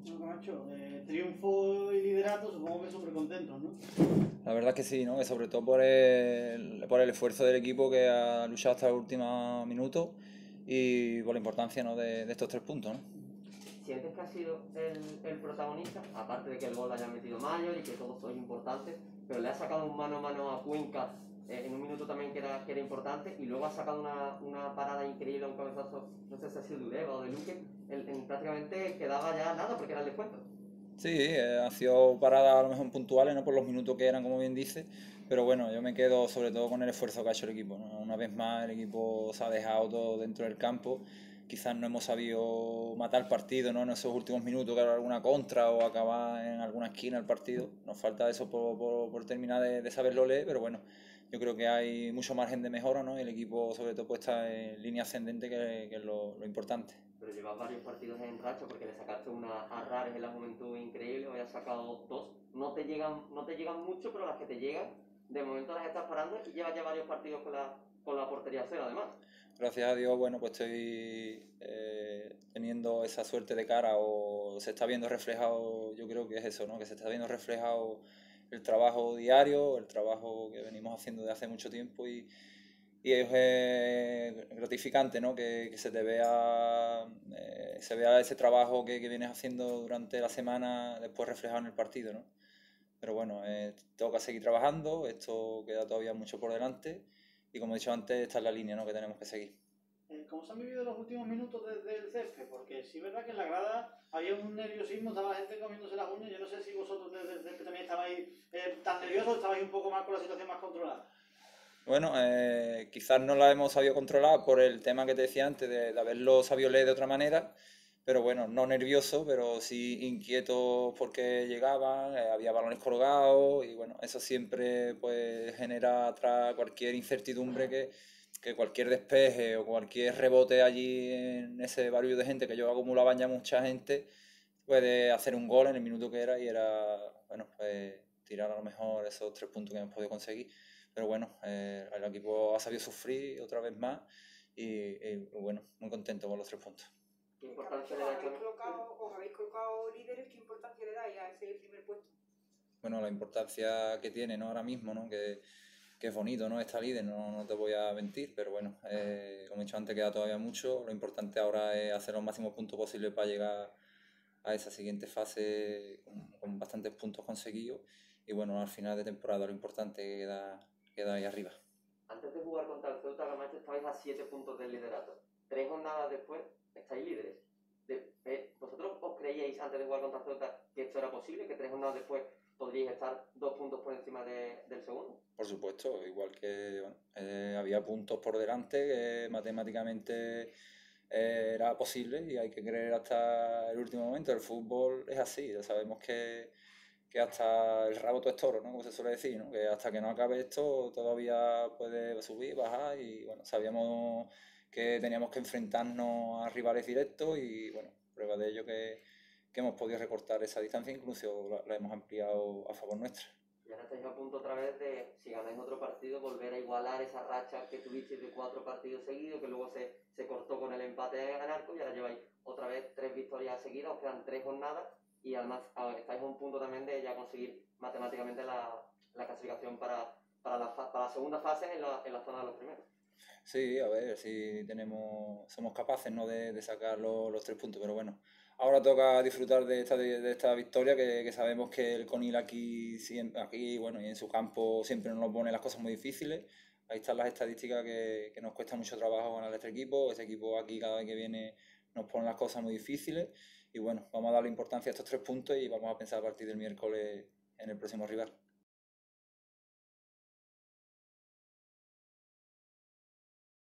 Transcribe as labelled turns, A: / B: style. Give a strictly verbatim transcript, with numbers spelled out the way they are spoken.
A: Bueno, Camacho, eh, triunfo y liderato, supongo que súper contentos, ¿no?
B: La verdad es que sí, ¿no? Que sobre todo por el, por el esfuerzo del equipo que ha luchado hasta el último minuto y por la importancia, ¿no? de, de estos tres puntos, ¿no?
C: ¿Sientes que ha sido el, el protagonista? Aparte de que el gol lo haya metido Mayor y que todos sois importantes, pero le ha sacado un mano a mano a Cuenca eh, en un minuto también que era, que era importante, y luego ha sacado una, una parada increíble a un cabezazo, no sé si ha sido de Uleva o de Luque, en, en prácticamente quedaba ya nada porque era el descuento.
B: Sí, eh, han sido paradas a lo mejor puntuales, ¿no? Por los minutos que eran, como bien dice, pero bueno, yo me quedo sobre todo con el esfuerzo que ha hecho el equipo, ¿no? Una vez más el equipo se ha dejado todo dentro del campo, quizás no hemos sabido matar el partido, ¿no? En esos últimos minutos, que era alguna contra o acabar en alguna esquina el partido, nos falta eso por, por, por terminar de, de saberlo leer, pero bueno, yo creo que hay mucho margen de mejora, ¿no? Y el equipo sobre todo pues, está en línea ascendente, que, que es lo, lo importante.
C: Pero llevas varios partidos en racha porque le sacaste una a Rares en la juventud increíble, hoy has sacado dos. No te llegan, no te llegan mucho, pero las que te llegan, de momento las estás parando y llevas ya varios partidos con la, con la portería cero además.
B: Gracias a Dios, bueno, pues estoy eh, teniendo esa suerte de cara o se está viendo reflejado, yo creo que es eso, ¿no? Que se está viendo reflejado el trabajo diario, el trabajo que venimos haciendo desde hace mucho tiempo y, y es eh, gratificante, ¿no? Que, que se te vea, eh, se vea ese trabajo que, que vienes haciendo durante la semana después reflejado en el partido, ¿no? Pero bueno, eh, tengo que seguir trabajando, esto queda todavía mucho por delante y como he dicho antes, esta es la línea, ¿no? Que tenemos que seguir.
A: Eh, ¿Cómo se han vivido los últimos minutos desde el césped? Porque sí es verdad que en la grada había un nerviosismo, estaba la gente comiéndose las uñas. Yo no sé si vosotros desde el césped también estabais eh, tan nerviosos o estabais un poco más con la situación más controlada.
B: Bueno, eh, quizás no la hemos sabido controlar por el tema que te decía antes, de, de haberlo sabido leer de otra manera, pero bueno, no nervioso, pero sí inquieto porque llegaban, eh, había balones colgados y bueno, eso siempre pues genera atrás cualquier incertidumbre que, que cualquier despeje o cualquier rebote allí en ese barullo de gente que yo acumulaban ya mucha gente, puede hacer un gol en el minuto que era y era, bueno, pues tirar a lo mejor esos tres puntos que hemos podido conseguir. Pero bueno, eh, el equipo ha sabido sufrir otra vez más y, y, bueno, muy contento con los tres puntos.
C: ¿Qué
D: Eh,
C: importancia
D: Camacho,
C: le
D: os
C: da
D: habéis,
C: esto?
D: colocado, os habéis colocado líderes, ¿qué importancia le dais a ese primer puesto?
B: Bueno, la importancia que tiene, ¿no? Ahora mismo, ¿no? Que, que es bonito, ¿no? Estar líder, no, no te voy a mentir, pero bueno, eh, como he dicho antes, queda todavía mucho. Lo importante ahora es hacer los máximos puntos posibles para llegar a esa siguiente fase con, con bastantes puntos conseguidos. Y bueno, al final de temporada lo importante queda, queda ahí arriba.
C: Antes de jugar contra el Ceuta, Camacho, estabais a siete puntos del liderato. Tres jornadas después, estáis líderes. De, eh, ¿Vosotros os creíais antes de jugar contra el Ceuta que esto era posible? ¿Que tres jornadas después podríais estar dos puntos por encima de, del segundo?
B: Por supuesto, igual que bueno, eh, había puntos por delante que matemáticamente eh, era posible y hay que creer hasta el último momento. El fútbol es así, ya sabemos que, que hasta el rabo todo es toro, ¿no? Como se suele decir, ¿no? Que hasta que no acabe esto todavía puede subir, bajar y bueno, sabíamos que teníamos que enfrentarnos a rivales directos y bueno, prueba de ello que, que hemos podido recortar esa distancia, incluso la, la hemos ampliado a favor nuestra.
C: Y ahora estáis a punto otra vez de, si ganáis otro partido, volver a igualar esa racha que tuvisteis de cuatro partidos seguidos, que luego se, se cortó con el empate en Arco, y ahora lleváis otra vez tres victorias seguidas, os quedan tres jornadas, y además estáis a un punto también de ya conseguir matemáticamente la, la clasificación para, para, la, para la segunda fase en la, en la zona de los primeros.
B: Sí, a ver si tenemos, somos capaces, ¿no? de, de sacar los, los tres puntos, pero bueno, ahora toca disfrutar de esta, de, de esta victoria, que, que sabemos que el Conil aquí, siempre, aquí bueno, y en su campo siempre nos pone las cosas muy difíciles. Ahí están las estadísticas que, que nos cuesta mucho trabajo ganar este equipo. Este equipo aquí cada vez que viene nos pone las cosas muy difíciles y bueno, vamos a darle importancia a estos tres puntos y vamos a pensar a partir del miércoles en el próximo rival.